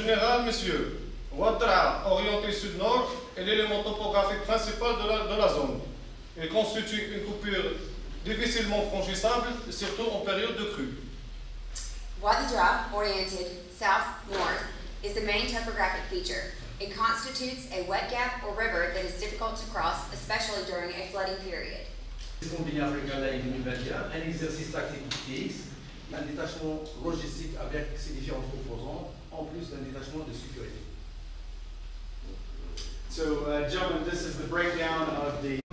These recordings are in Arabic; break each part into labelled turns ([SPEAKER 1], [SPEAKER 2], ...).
[SPEAKER 1] général, messieurs, Ouattara, orienté sud-nord, est l'élément topographique principal de la zone. Il constitue une coupure difficilement franchissable, surtout en période de crue.
[SPEAKER 2] Ouattara, oriented south-north, is the main topographic feature. It constitutes a wet gap or river that is difficult to cross, especially during a flooding period.
[SPEAKER 3] Combiné africain de l'année 2021, un exercice tactique TX, un détachement logistique avec ses différents composants, en plus d'un détachement de sécurité.
[SPEAKER 4] So, gentlemen, this is the breakdown of the.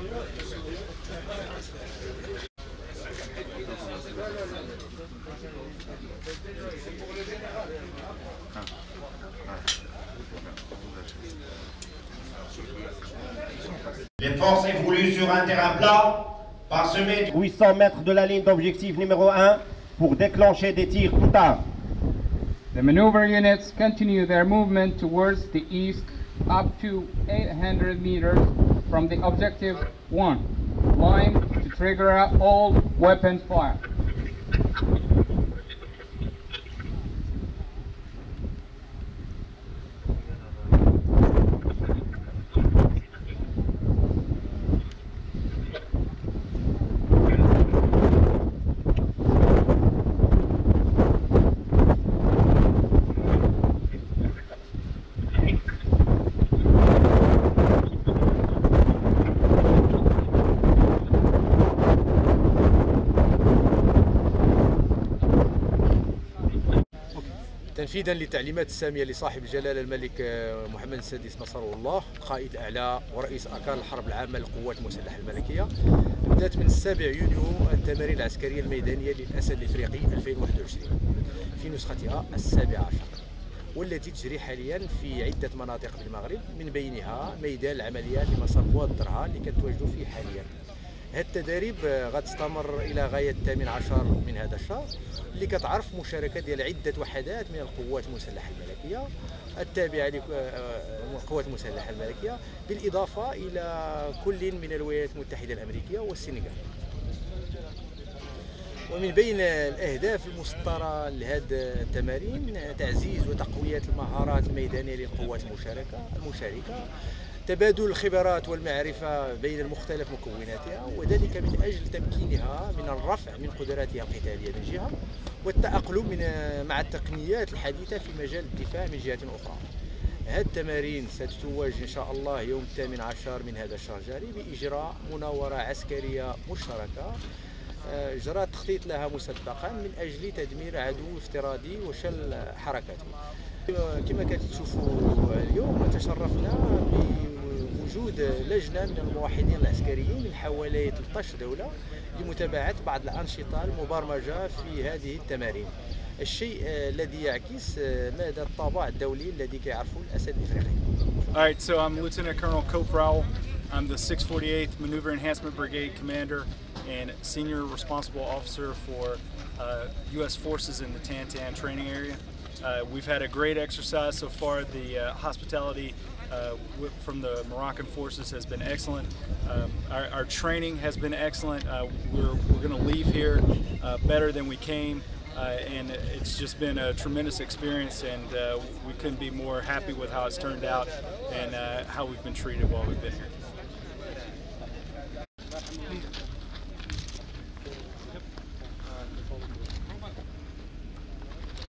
[SPEAKER 5] Les forces évoluent sur un terrain plat, parsemé de 800 mètres de la ligne d'objectif numéro 1 pour déclencher des tirs plus tard.
[SPEAKER 6] The maneuver units continue their movement towards the east up to 800 meters from the objective 1 line to trigger out all weapons fire.
[SPEAKER 7] تنفيذا للتعليمات السامية لصاحب الجلالة الملك محمد السادس نصره الله قائد الأعلى ورئيس أركان الحرب العامة للقوات المسلحة الملكية، بدأت من 7 يونيو التمارين العسكرية الميدانية للأسد الإفريقي 2021 في نسختها 17، والتي تجري حاليا في عدة مناطق بالمغرب، من بينها ميدان العمليات لمسار بواد الدرها اللي كنتواجدوا فيه حاليا. هذه التدريب غتستمر الى غايه 18 من هذا الشهر، اللي كتعرف مشاركه ديال عده وحدات من القوات المسلحه الملكيه التابعه للقوات المسلحه الملكيه، بالاضافه الى كل من الولايات المتحده الامريكيه والسنغال. ومن بين الاهداف المسطره لهذه التمارين تعزيز وتقويه المهارات الميدانيه للقوات المشاركه، تبادل الخبرات والمعرفة بين المختلف مكوناتها، وذلك من أجل تمكينها من الرفع من قدراتها القتالية من جهة، والتأقلم مع التقنيات الحديثة في مجال الدفاع من جهة أخرى. هذه التمارين ستتوج إن شاء الله يوم 18 من هذا الشهر الجاري بإجراء مناورة عسكرية مشتركة جرى التخطيط لها مسبقا من أجل تدمير عدو افتراضي وشل حركاته. كما كتشوفوا اليوم تشرفنا بوجود لجنة من الموحدين العسكريين من حوالي 13 دولة لمتابعة بعض الأنشطة المبرمجة في هذه التمارين، الشيء الذي يعكس مدى الطابع الدولي الذي كيعرفه الأسد الإفريقي.
[SPEAKER 8] All right, so I'm Lieutenant Colonel Cope Rowell. I'm the 648th Maneuver Enhancement Brigade Commander and Senior Responsible Officer for U.S. Forces in the Tantan training area. We've had a great exercise so far. The hospitality from the Moroccan forces has been excellent. Our training has been excellent. We're going to leave here better than we came, and it's just been a tremendous experience, and we couldn't be more happy with how it's turned out and how we've been treated while we've been here.